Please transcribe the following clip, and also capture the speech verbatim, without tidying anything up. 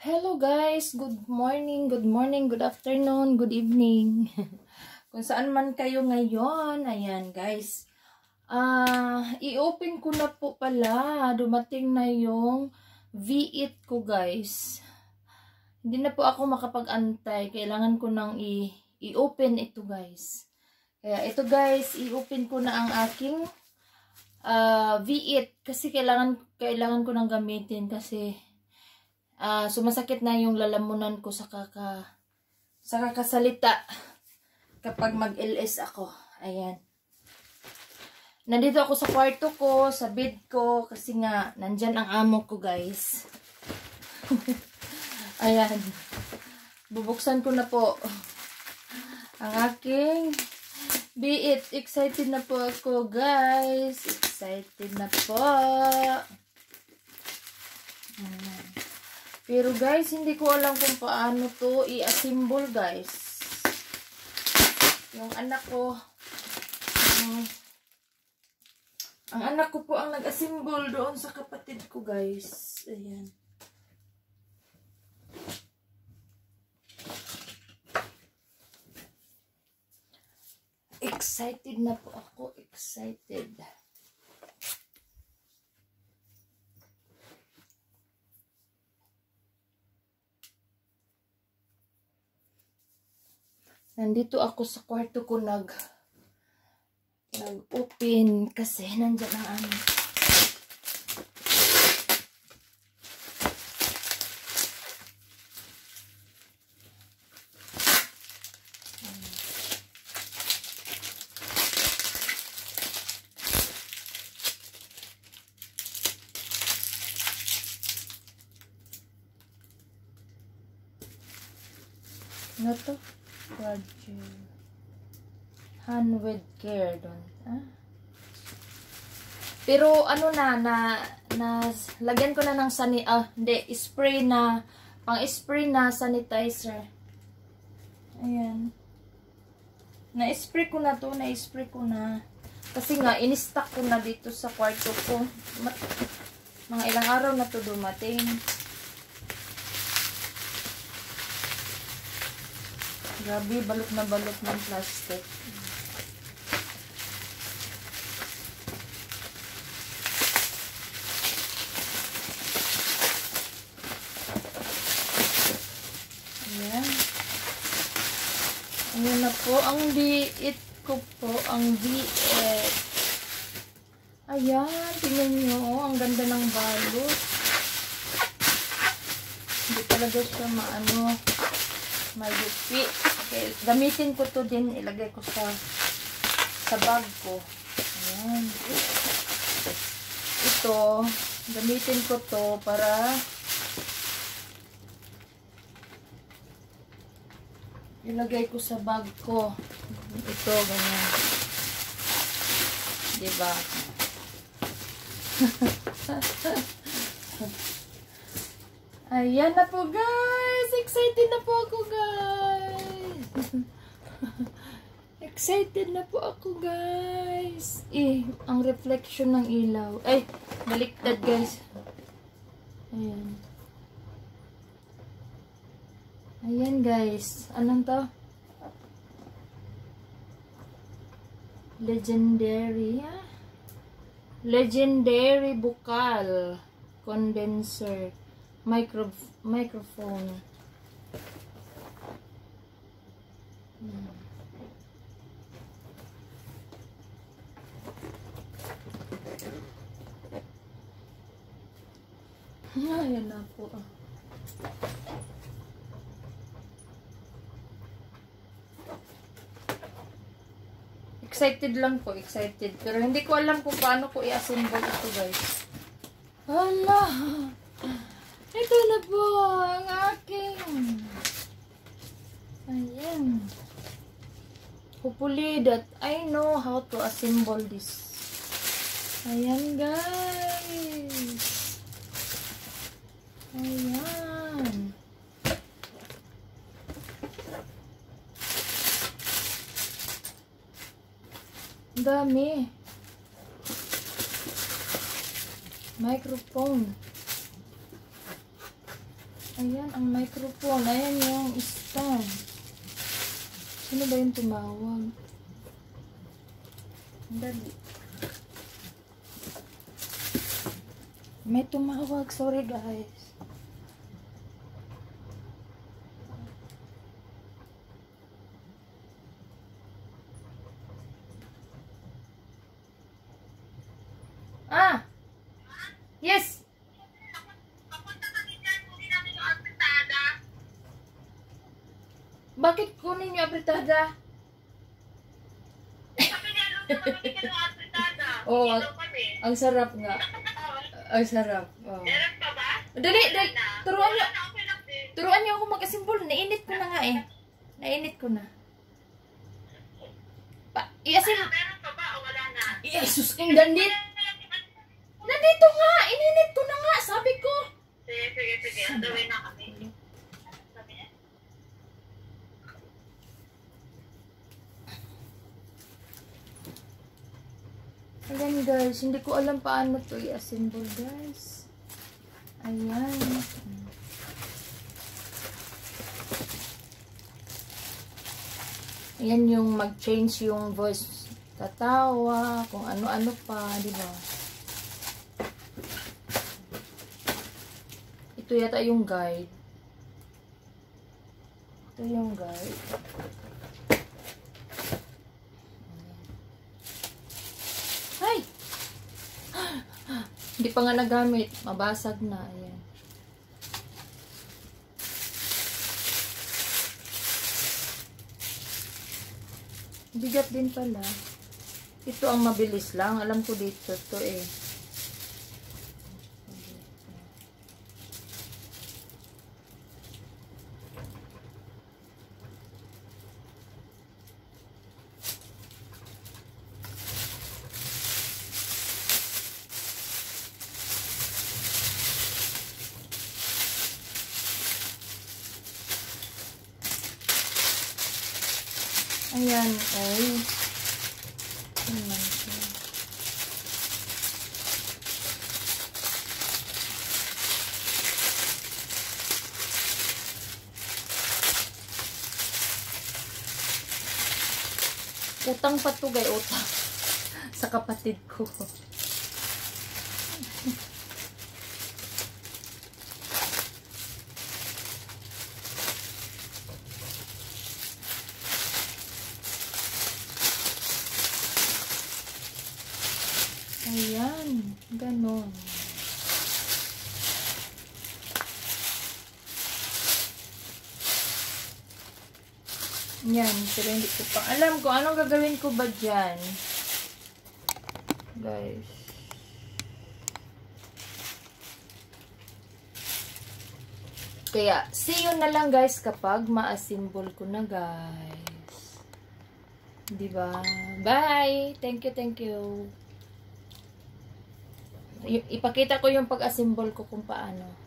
Hello guys, good morning, good morning, good afternoon, good evening. Kung saan man kayo ngayon, ayan guys. Ah, uh, i-open ko na po pala. Dumating na yung V eight ko guys. Hindi na po ako makapag-antay. Kailangan ko nang i-open ito guys. Kaya ito guys, i-open ko na ang aking uh, V eight kasi kailangan kailangan ko nang gamitin kasi Uh, sumasakit na yung lalamunan ko sa kaka sa kakasalita kapag mag-L S ako. Ayan. Nandito ako sa kwarto ko, sa bed ko kasi nga nandyan ang amo ko, guys. Ayan. Bubuksan ko na po ang aking V eight. Excited na po ako, guys. Excited na po. Ayan. Pero guys, hindi ko alam kung paano to i-assemble guys. Yung anak ko, um, ang anak ko po ang nag-assemble doon sa kapatid ko guys. Ayan. Excited na po ako, excited. Nandito ako sa kwarto ko nag nag-open kasi nandiyan ang ano. Ano to? Hand with care doon. Ah? Pero ano na, na, na, lagyan ko na ng sani, ah, hindi, spray na, pang spray na sanitizer. Ayan. Na-spray ko na to, na-spray ko na. Kasi nga, in-stock ko na dito sa kwarto ko. Mga ilang araw na to dumating. Grabe, balot na balot ng plastic. Ayan. Ayan na po ang V eight ko po. Ang V eight. Ayan, tingnan nyo. Ang ganda ng balot. Hindi talaga siya maano, mayupi. Okay, gamitin ko to din, ilagay ko sa sa bag ko. Ayan. Ito, gamitin ko to para ilagay ko sa bag ko. Ito, ganyan. Diba? Ayan na po guys! Excited na po ako guys! Excited na po ako guys! Eh, ang reflection ng ilaw. Ay, baliktad guys. Ayan. Ayan guys. Anong to? Legendary. Ah? Legendary Bukal Condenser. Micro, microphone. Hmm. Ayan na po. Excited lang po, excited. Pero hindi ko alam kung paano ko i-assemble ito guys. Hala! Ito na po ang aking. Ayan. Hopefully that I know how to assemble this. Ayan guys. Ayan. Dami. Microphone. Ayan, ang microphone. Ayan yung stand. Sino ba yung tumawag? Dali. May tumawag. Sorry, guys. Ah! Yes! Bakit kunin niyo apritada? Oo, ang, ang sarap nga. Ang sarap. Oh. Dali, dali. Turuan niyo. Turuan niyo ako mag-asimbol. Nainit ko na nga eh. Nainit ko na. Pa, i-asim. Jesus, ang dandit. Nandito nga. Ininit ko na nga. Sabi ko. Sige, sige, sige. Gawin na kami. Ayan guys, hindi ko alam paano to i-assemble guys. Ayan. Ayan yung mag-change yung voice. Tatawa, kung ano-ano pa, di ba? Ito yata yung guide. Ito yung guide. Ay! Hindi pa nga nagamit. Mabasag na. Ayan. Bigat din pala. Ito ang mabilis lang. Alam ko dito to eh. Ayan, ay. Ayan siya. Utang pa to, gay, utang. Sa kapatid ko. Ayan, ganon. Yan, pero hindi ko pa alam kung anong gagawin ko ba dyan. Guys. Kaya, see you na lang guys kapag ma-assemble ko na guys. Diba? Bye! Thank you, thank you. Ipakita ko yung pag-assemble ko kung paano.